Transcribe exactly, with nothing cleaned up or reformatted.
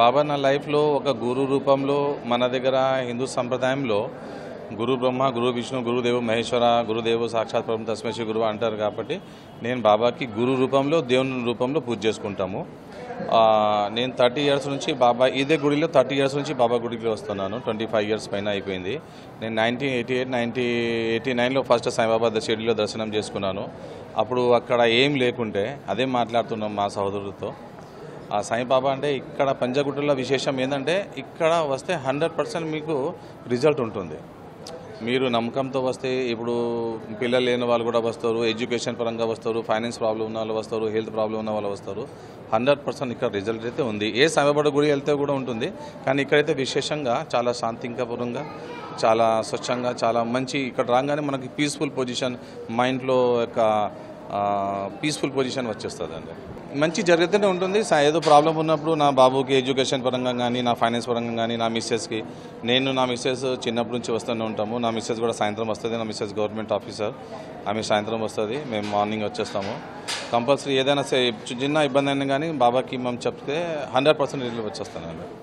బాబా నా లైఫ్లో ఒక గురు రూపంలో మన దగ్గర హిందూ సంప్రదాయంలో గురు బ్రహ్మ గురు విష్ణు గురుదేవు మహేశ్వర గురుదేవు సాక్షాత్ బ్రహ్మ తస్మై శ్రీ గురువు అంటారు కాబట్టి నేను బాబాకి గురు రూపంలో దేవుని రూపంలో పూజ చేసుకుంటాము. నేను థర్టీ ఇయర్స్ నుంచి బాబా ఇదే గుడిలో థర్టీ ఇయర్స్ నుంచి బాబా గుడికి వస్తున్నాను. ట్వంటీ ఫైవ్ ఇయర్స్ పైన అయిపోయింది. నేను nineteen eighty eight ninety eighty నైన్లో ఫస్ట్ సాయిబాబా షిరిడీలో దర్శనం చేసుకున్నాను. అప్పుడు అక్కడ ఏం లేకుంటే అదే మాట్లాడుతున్నాం మా సహోదరులతో. ఆ సాయిబాబా అంటే ఇక్కడ పంజాగుట్టలో విశేషం ఏంటంటే ఇక్కడ వస్తే హండ్రెడ్ పర్సెంట్ మీకు రిజల్ట్ ఉంటుంది. మీరు నమ్మకంతో వస్తే ఇప్పుడు పిల్లలు లేని వాళ్ళు కూడా వస్తారు, ఎడ్యుకేషన్ పరంగా వస్తారు, ఫైనాన్స్ ప్రాబ్లం ఉన్న వాళ్ళు వస్తారు, హెల్త్ ప్రాబ్లం ఉన్న వాళ్ళు వస్తారు. హండ్రెడ్ పర్సెంట్ ఇక్కడ రిజల్ట్ అయితే ఉంది. ఏ సాయిబాబా గుడి వెళ్తే కూడా ఉంటుంది, కానీ ఇక్కడైతే విశేషంగా చాలా శాంతింకపూర్వంగా చాలా స్వచ్ఛంగా చాలా మంచి ఇక్కడ రాగానే మనకి పీస్ఫుల్ పొజిషన్ మైండ్లో ఒక పీస్ఫుల్ పొజిషన్ వచ్చేస్తుంది అండి. మంచి జరుగుతూనే ఉంటుంది. ఏదో ప్రాబ్లం ఉన్నప్పుడు నా బాబుకి ఎడ్యుకేషన్ పరంగా కానీ నా ఫైనాన్స్ పరంగా కానీ నా మిస్సెస్కి నేను నా మిస్సెస్ చిన్నప్పటి నుంచి వస్తూనే ఉంటాము. నా మిస్సెస్ కూడా సాయంత్రం వస్తుంది. నా మిస్సెస్ గవర్నమెంట్ ఆఫీసర్, ఆమె సాయంత్రం వస్తుంది, మేము మార్నింగ్ వచ్చేస్తాము. కంపల్సరీ ఏదైనా చిన్న ఇబ్బంది అయినా కానీ బాబాకి మేము చెప్తే హండ్రెడ్ పర్సెంట్ రిలీవ్ వచ్చేస్తానండి.